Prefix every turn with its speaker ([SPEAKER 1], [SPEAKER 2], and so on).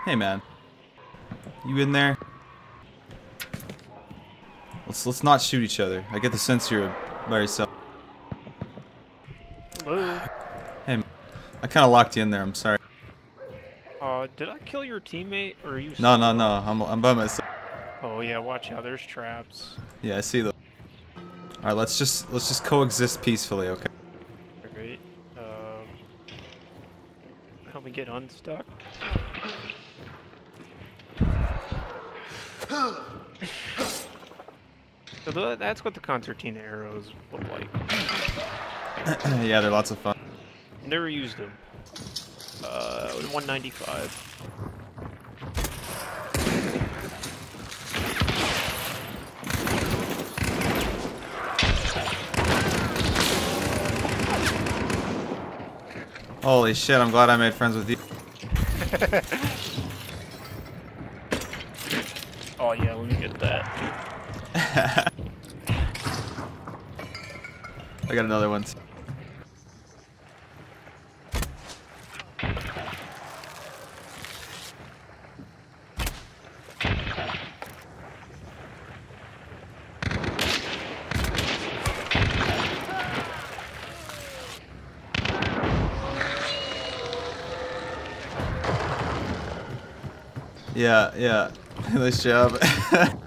[SPEAKER 1] Hey man, you in there? Let's not shoot each other. I get the sense you're by yourself.
[SPEAKER 2] Hello.
[SPEAKER 1] Hey, I kind of locked you in there. I'm sorry.
[SPEAKER 2] Did I kill your teammate, or are you?
[SPEAKER 1] No. I'm by myself.
[SPEAKER 2] Oh yeah, watch out. There's traps.
[SPEAKER 1] Yeah, I see them. All right, let's just coexist peacefully, okay?
[SPEAKER 2] Alright. Help me get unstuck. So that's what the Concertina arrows look like.
[SPEAKER 1] Yeah, they're lots of fun.
[SPEAKER 2] Never used them. 195.
[SPEAKER 1] Holy shit! I'm glad I made friends with you.
[SPEAKER 2] Oh yeah, let me get that.
[SPEAKER 1] I got another one. Yeah. Nice job.